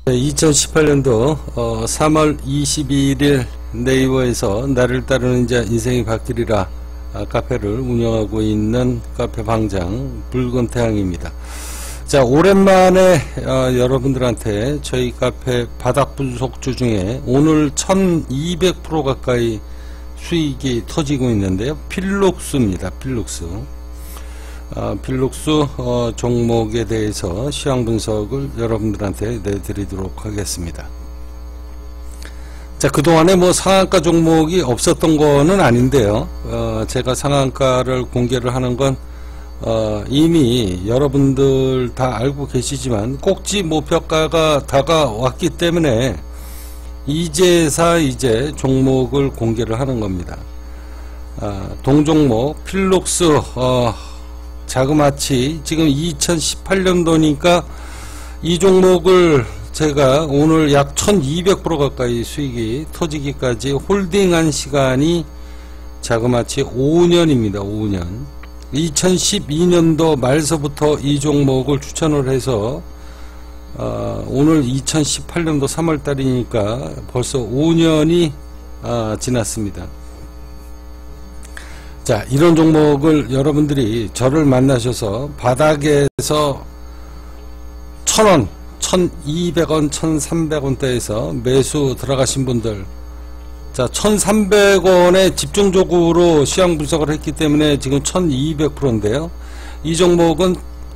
2018년도 3월 21일 네이버에서 나를 따르는 자 인생이 바뀌리라 카페를 운영하고 있는 카페 방장 붉은 태양입니다. 자, 오랜만에 여러분들한테 저희 카페 바닥 분석주 중에 오늘 1200% 가까이 수익이 터지고 있는데요. 필룩스입니다. 필룩스. 필룩스 종목에 대해서 시황 분석을 여러분들한테 내드리도록 하겠습니다. 자, 그동안에 뭐 상한가 종목이 없었던 거는 아닌데요. 제가 상한가를 공개를 하는 건 이미 여러분들 다 알고 계시지만 꼭지 목표가가 다가왔기 때문에 이제사 종목을 공개를 하는 겁니다. 동종목 필룩스 자그마치 지금 2018년도니까 이 종목을 제가 오늘 약 1200% 가까이 수익이 터지기까지 홀딩한 시간이 자그마치 5년입니다. 5년. 2012년도 말서부터 이 종목을 추천을 해서 오늘 2018년도 3월달이니까 벌써 5년이 지났습니다. 자, 이런 종목을 여러분들이 저를 만나셔서 바닥에서 1000원, 1200원, 1300원대에서 매수 들어가신 분들, 자, 1300원에 집중적으로 시황 분석을 했기 때문에 지금 1200%인데요. 이 종목은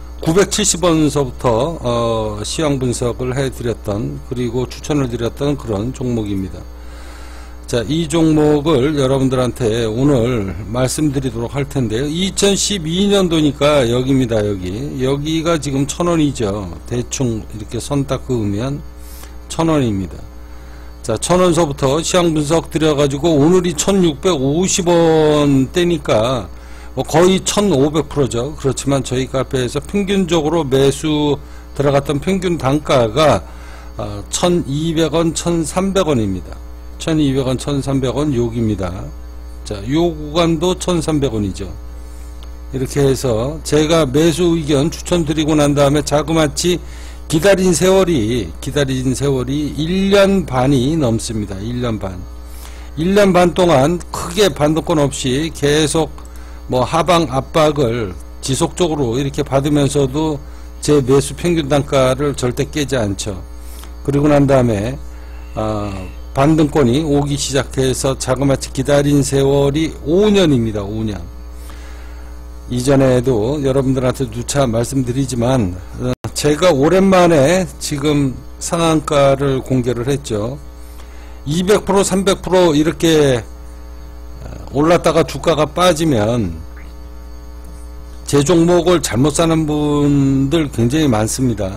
970원서부터 시황 분석을 해드렸던, 그리고 추천을 드렸던 그런 종목입니다. 자, 이 종목을 여러분들한테 오늘 말씀드리도록 할 텐데요. 2012년도니까 여기입니다. 여기가 지금 1000원이죠. 대충 이렇게 선 딱 그으면 1000원입니다. 자, 1000원서부터 시황 분석 드려가지고 오늘이 1650원대니까 뭐 거의 1500%죠. 그렇지만 저희 카페에서 평균적으로 매수 들어갔던 평균 단가가 1200원, 1300원입니다. 1200원, 1300원 여기입니다. 자, 요 구간도 1300원이죠. 이렇게 해서 제가 매수 의견 추천드리고 난 다음에 자그마치 기다린 세월이 1년 반이 넘습니다. 1년 반. 1년 반 동안 크게 반동권 없이 계속 뭐 하방 압박을 지속적으로 이렇게 받으면서도 제 매수 평균 단가를 절대 깨지 않죠. 그리고 난 다음에 반등권이 오기 시작해서 자그마치 기다린 세월이 5년입니다. 5년. 이전에도 여러분들한테 누차 말씀드리지만 제가 오랜만에 지금 상한가를 공개를 했죠. 200% 300% 이렇게 올랐다가 주가가 빠지면 제 종목을 잘못 사는 분들 굉장히 많습니다.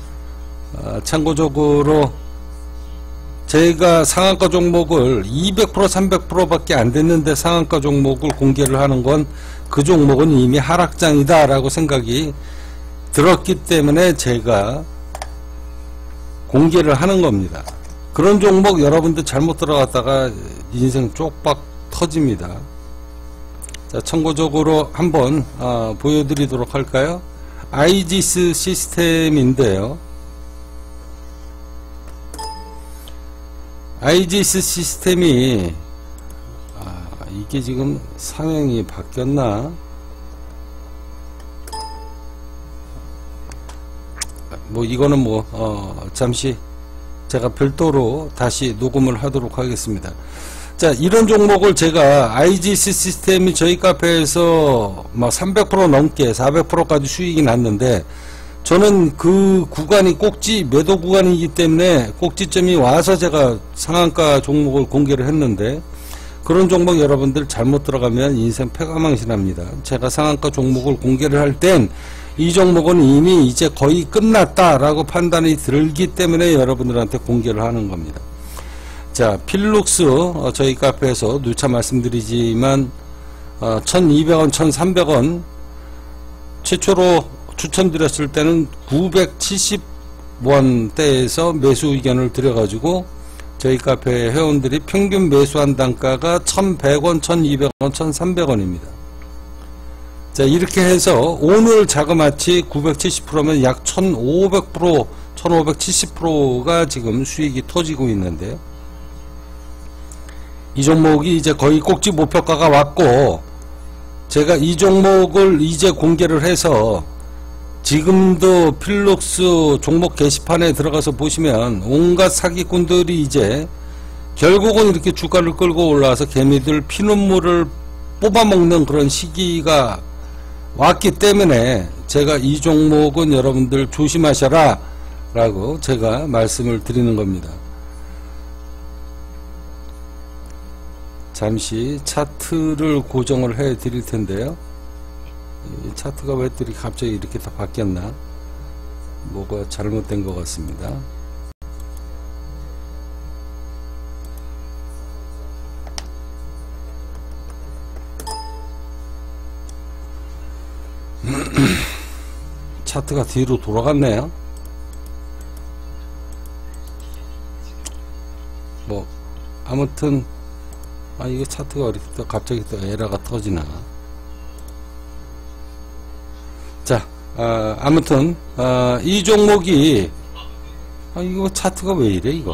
참고적으로 제가 상한가 종목을 200% 300% 밖에 안 됐는데 상한가 종목을 공개를 하는 건 그 종목은 이미 하락장이다 라고 생각이 들었기 때문에 제가 공개를 하는 겁니다. 그런 종목 여러분들 잘못 들어갔다가 인생 쪽박 터집니다. 자, 참고적으로 한번 보여드리도록 할까요? 아이지스 시스템인데요. 아이지스 시스템이 이게 지금 상향이 바뀌었나? 뭐 이거는 잠시 제가 별도로 다시 녹음을 하도록 하겠습니다. 자, 이런 종목을 제가 아이지스 시스템이 저희 카페에서 막 300% 넘게 400%까지 수익이 났는데 저는 그 구간이 꼭지 매도 구간이기 때문에 꼭지점이 와서 제가 상한가 종목을 공개를 했는데 그런 종목 여러분들 잘못 들어가면 인생 패가망신합니다. 제가 상한가 종목을 공개를 할 땐 이 종목은 이미 이제 거의 끝났다라고 판단이 들기 때문에 여러분들한테 공개를 하는 겁니다. 자, 필룩스 저희 카페에서 누차 말씀드리지만 1200원, 1300원 최초로 추천드렸을 때는 970원대에서 매수 의견을 드려가지고 저희 카페 회원들이 평균 매수한 단가가 1100원, 1200원, 1300원입니다. 자, 이렇게 해서 오늘 자그마치 970%면 약 1500% 1570%가 지금 수익이 터지고 있는데요. 이 종목이 이제 거의 꼭지 목표가가 왔고, 제가 이 종목을 이제 공개를 해서 지금도 필룩스 종목 게시판에 들어가서 보시면 온갖 사기꾼들이 이제 결국은 이렇게 주가를 끌고 올라와서 개미들 피눈물을 뽑아먹는 그런 시기가 왔기 때문에 제가 이 종목은 여러분들 조심하셔라 라고 제가 말씀을 드리는 겁니다. 잠시 차트를 고정을 해 드릴 텐데요. 이 차트가 왜 또 갑자기 이렇게 다 바뀌었나? 뭐가 잘못된 것 같습니다. 차트가 뒤로 돌아갔네요. 뭐 아무튼 이게 차트가 이렇게 또 갑자기 또 에러가 터지나. 자, 아무튼 이 종목이 이거 차트가 왜 이래 이거.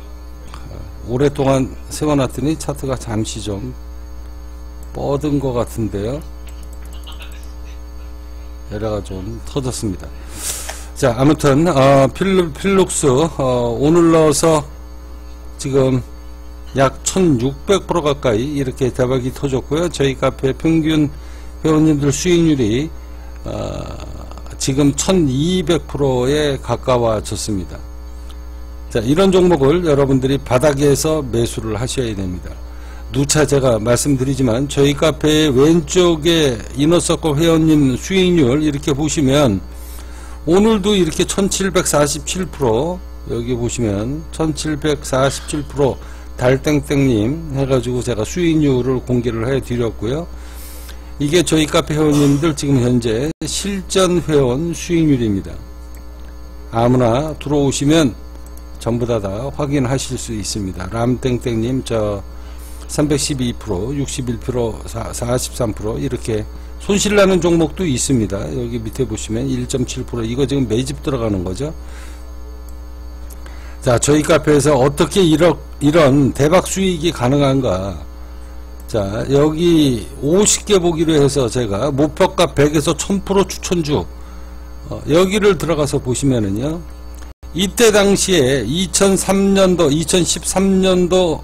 오랫동안 세워놨더니 차트가 잠시 좀 뻗은 것 같은데요. 에러가 좀 터졌습니다. 자, 아무튼 필룩스 오늘 넣어서 지금 약 1600% 가까이 이렇게 대박이 터졌고요. 저희 카페 평균 회원님들 수익률이 지금 1200%에 가까워졌습니다. 자, 이런 종목을 여러분들이 바닥에서 매수를 하셔야 됩니다. 누차 제가 말씀드리지만 저희 카페의 왼쪽에 이너서클 회원님 수익률 이렇게 보시면 오늘도 이렇게 1747% 여기 보시면 1747% 달땡땡님 해가지고 제가 수익률을 공개를 해 드렸고요. 이게 저희 카페 회원님들 지금 현재 실전 회원 수익률입니다. 아무나 들어오시면 전부 다 확인하실 수 있습니다. 람땡땡님 312%, 61%, 43% 이렇게 손실나는 종목도 있습니다. 여기 밑에 보시면 1.7% 이거 지금 매집 들어가는 거죠. 자, 저희 카페에서 어떻게 이런 대박 수익이 가능한가. 자, 여기 50개 보기로 해서 제가 목표가 100에서 1000% 추천주 여기를 들어가서 보시면은요, 이때 당시에 2003년도, 2013년도,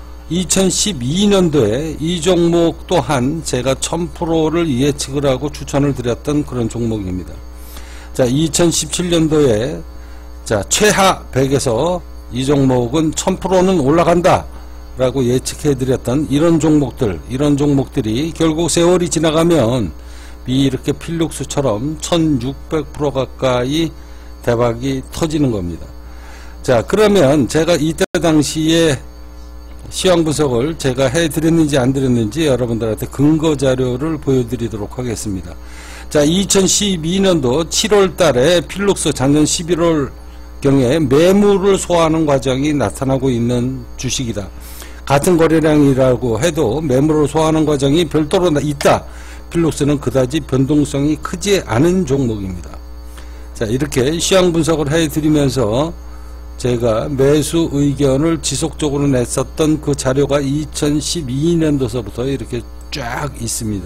2012년도에 이 종목 또한 제가 1000%를 예측을 하고 추천을 드렸던 그런 종목입니다. 자, 2017년도에 자, 최하 100에서 이 종목은 1000%는 올라간다 라고 예측해 드렸던 이런 종목들이 결국 세월이 지나가면 이렇게 필룩스처럼 1600% 가까이 대박이 터지는 겁니다. 자, 그러면 제가 이때 당시에 시황 분석을 제가 해드렸는지 안 드렸는지 여러분들한테 근거 자료를 보여드리도록 하겠습니다. 자, 2012년도 7월 달에 필룩스 작년 11월 경에 매물을 소화하는 과정이 나타나고 있는 주식이다. 같은 거래량이라고 해도 매물을 소화하는 과정이 별도로 있다. 필룩스는 그다지 변동성이 크지 않은 종목입니다. 자, 이렇게 시황 분석을 해드리면서 제가 매수 의견을 지속적으로 냈었던 그 자료가 2012년도서부터 이렇게 쫙 있습니다.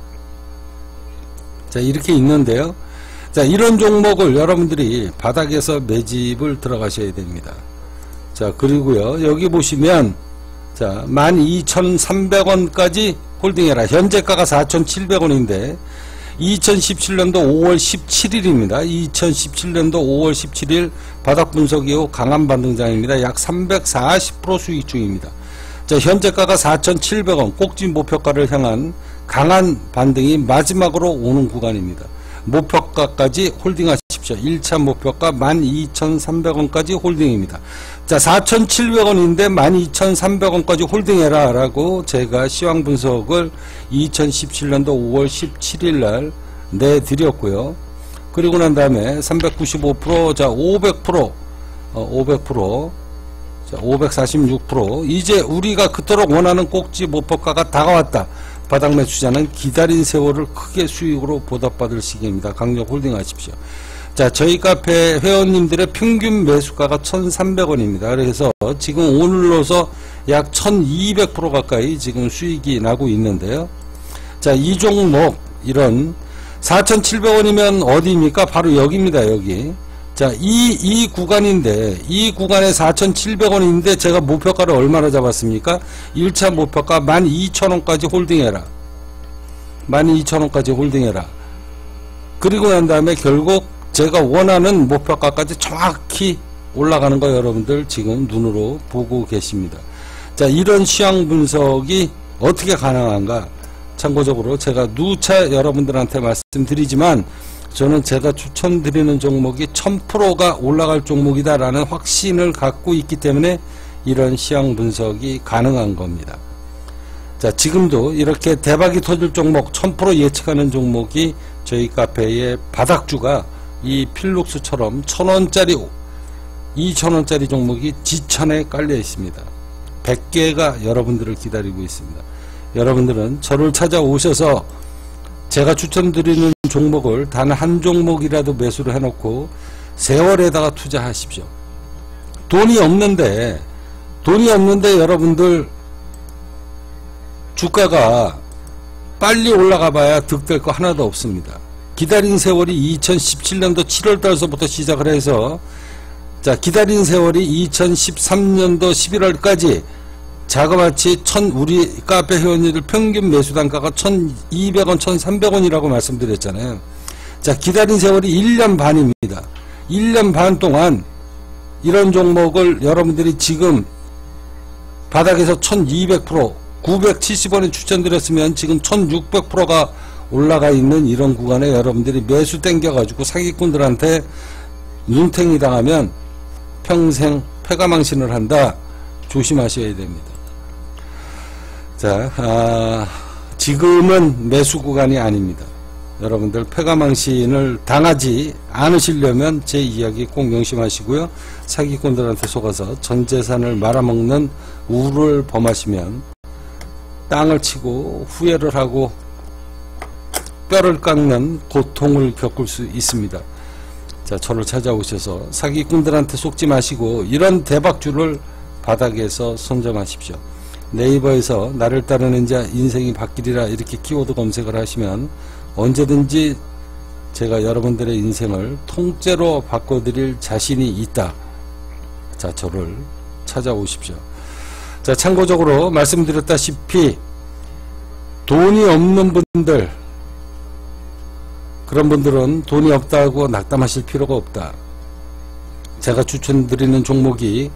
자, 이렇게 있는데요. 자, 이런 종목을 여러분들이 바닥에서 매집을 들어가셔야 됩니다. 자, 그리고요, 여기 보시면 자, 12,300원까지 홀딩해라. 현재가가 4,700원인데 2017년도 5월 17일입니다. 2017년도 5월 17일 바닥 분석 이후 강한 반등장입니다. 약 340% 수익 중입니다. 자, 현재가가 4,700원 꼭지 목표가를 향한 강한 반등이 마지막으로 오는 구간입니다. 목표가까지 홀딩하십시오. 1차 목표가 12,300원까지 홀딩입니다. 자, 4,700원인데 12,300원까지 홀딩해라 라고 제가 시황 분석을 2017년도 5월 17일 날 내드렸고요. 그리고 난 다음에 395%, 자, 500%, 500%, 자, 546%. 이제 우리가 그토록 원하는 꼭지 목표가가 다가왔다. 바닥 매수자는 기다린 세월을 크게 수익으로 보답받을 시기입니다. 강력 홀딩하십시오. 자, 저희 카페 회원님들의 평균 매수가가 1,300원입니다. 그래서 지금 오늘로서 약 1,200% 가까이 지금 수익이 나고 있는데요. 자, 이 종목 이런 4,700원이면 어디입니까? 바로 여기입니다. 여기. 자, 이 구간인데, 이 구간에 4,700원인데 제가 목표가를 얼마나 잡았습니까? 1차 목표가 12,000원까지 홀딩해라. 12,000원까지 홀딩해라. 그리고 난 다음에 결국 제가 원하는 목표가까지 정확히 올라가는 거 여러분들 지금 눈으로 보고 계십니다. 자, 이런 시황 분석이 어떻게 가능한가? 참고적으로 제가 누차 여러분들한테 말씀드리지만 저는 제가 추천드리는 종목이 1000%가 올라갈 종목이다라는 확신을 갖고 있기 때문에 이런 시황 분석이 가능한 겁니다. 자, 지금도 이렇게 대박이 터질 종목 1000% 예측하는 종목이 저희 카페의 바닥주가 이 필룩스처럼 1000원짜리 2000원짜리 종목이 지천에 깔려 있습니다. 100개가 여러분들을 기다리고 있습니다. 여러분들은 저를 찾아오셔서 제가 추천드리는 종목을 단 한 종목이라도 매수를 해놓고 세월에다가 투자하십시오. 돈이 없는데 여러분들 주가가 빨리 올라가 봐야 득될 거 하나도 없습니다. 기다린 세월이 2017년도 7월달서부터 시작을 해서 자, 기다린 세월이 2013년도 11월까지 자그마치 우리 카페 회원님들 평균 매수 단가가 1,200원, 1,300원이라고 말씀드렸잖아요. 자, 기다린 세월이 1년 반입니다. 1년 반 동안 이런 종목을 여러분들이 지금 바닥에서 1,200%, 970원에 추천드렸으면 지금 1,600%가 올라가 있는 이런 구간에 여러분들이 매수 땡겨가지고 사기꾼들한테 눈탱이 당하면 평생 패가망신을 한다. 조심하셔야 됩니다. 자, 지금은 매수 구간이 아닙니다. 여러분들 패가망신을 당하지 않으시려면 제 이야기 꼭 명심하시고요. 사기꾼들한테 속아서 전 재산을 말아먹는 우를 범하시면 땅을 치고 후회를 하고 뼈를 깎는 고통을 겪을 수 있습니다. 자, 저를 찾아오셔서 사기꾼들한테 속지 마시고 이런 대박주를 바닥에서 선점하십시오. 네이버에서 나를 따르는 자 인생이 바뀌리라 이렇게 키워드 검색을 하시면 언제든지 제가 여러분들의 인생을 통째로 바꿔드릴 자신이 있다. 자, 저를 찾아오십시오. 자, 참고적으로 말씀드렸다시피 돈이 없는 분들, 그런 분들은 돈이 없다고 낙담하실 필요가 없다. 제가 추천드리는 종목이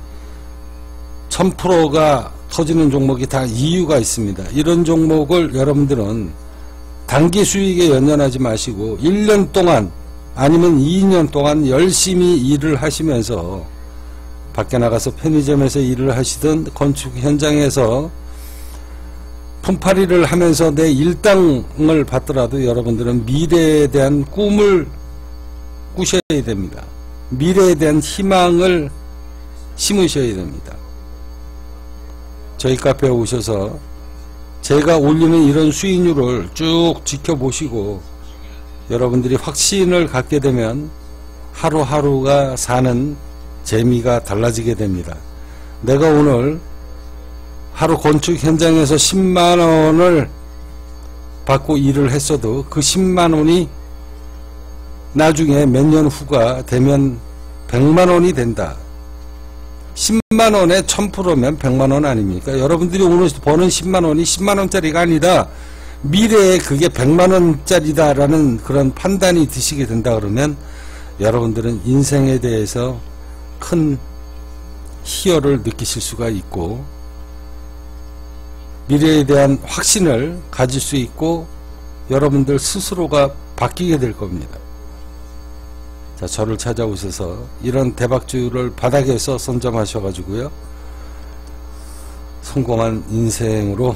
1000%가 터지는 종목이 다 이유가 있습니다. 이런 종목을 여러분들은 단기 수익에 연연하지 마시고 1년 동안 아니면 2년 동안 열심히 일을 하시면서 밖에 나가서 편의점에서 일을 하시든 건축 현장에서 품팔이를 하면서 내 일당을 받더라도 여러분들은 미래에 대한 꿈을 꾸셔야 됩니다. 미래에 대한 희망을 심으셔야 됩니다. 저희 카페에 오셔서 제가 올리는 이런 수익률을 쭉 지켜보시고 여러분들이 확신을 갖게 되면 하루하루가 사는 재미가 달라지게 됩니다. 내가 오늘 하루 건축 현장에서 10만원을 받고 일을 했어도 그 10만원이 나중에 몇 년 후가 되면 100만원이 된다. 10만원에 1000%면 100만원 아닙니까? 여러분들이 오늘 버는 10만원이 10만원짜리가 아니다. 미래에 그게 100만원짜리다 라는 그런 판단이 드시게 된다 그러면 여러분들은 인생에 대해서 큰 희열을 느끼실 수가 있고 미래에 대한 확신을 가질 수 있고 여러분들 스스로가 바뀌게 될 겁니다. 자, 저를 찾아오셔서 이런 대박주를 바닥에서 선점하셔가지고요. 성공한 인생으로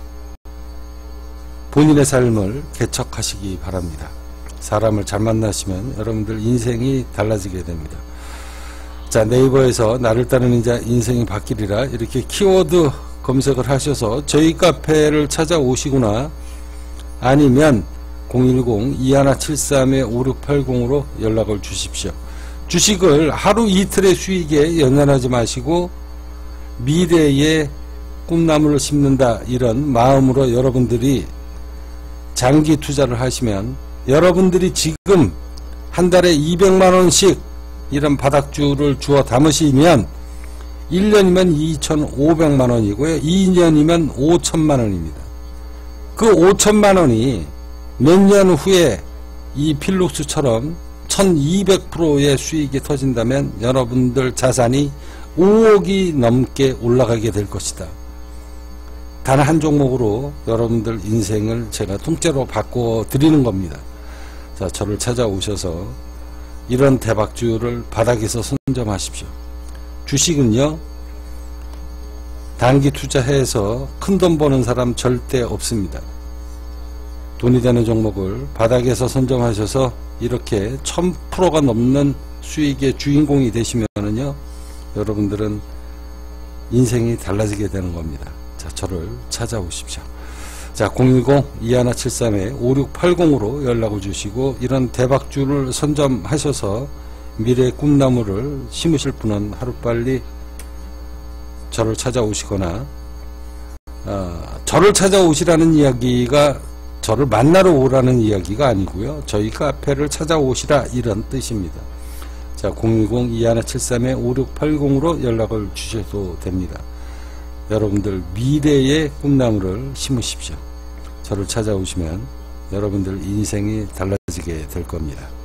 본인의 삶을 개척하시기 바랍니다. 사람을 잘 만나시면 여러분들 인생이 달라지게 됩니다. 자, 네이버에서 나를 따르는 자 인생이 바뀌리라 이렇게 키워드 검색을 하셔서 저희 카페를 찾아오시거나 아니면 010-2173-5680으로 연락을 주십시오. 주식을 하루 이틀의 수익에 연연하지 마시고 미래에 꿈나무를 심는다, 이런 마음으로 여러분들이 장기 투자를 하시면, 여러분들이 지금 한 달에 200만원씩 이런 바닥주를 주워 담으시면 1년이면 2,500만원이고요. 2년이면 5천만원입니다. 그 5천만원이 몇 년 후에 이 필룩스처럼 1200%의 수익이 터진다면 여러분들 자산이 5억이 넘게 올라가게 될 것이다. 단 한 종목으로 여러분들 인생을 제가 통째로 바꿔 드리는 겁니다. 자, 저를 찾아오셔서 이런 대박주를 바닥에서 선점하십시오. 주식은요, 단기 투자해서 큰돈 버는 사람 절대 없습니다. 돈이 되는 종목을 바닥에서 선점하셔서 이렇게 1000%가 넘는 수익의 주인공이 되시면은요, 여러분들은 인생이 달라지게 되는 겁니다. 자, 저를 찾아오십시오. 자, 010-2173-5680으로 연락을 주시고 이런 대박주를 선점하셔서 미래의 꿈나무를 심으실 분은 하루빨리 저를 찾아오시거나, 저를 찾아오시라는 이야기가 저를 만나러 오라는 이야기가 아니고요, 저희 카페를 찾아오시라, 이런 뜻입니다. 자, 010-2173-5680으로 연락을 주셔도 됩니다. 여러분들 미래의 꿈나무를 심으십시오. 저를 찾아오시면 여러분들 인생이 달라지게 될 겁니다.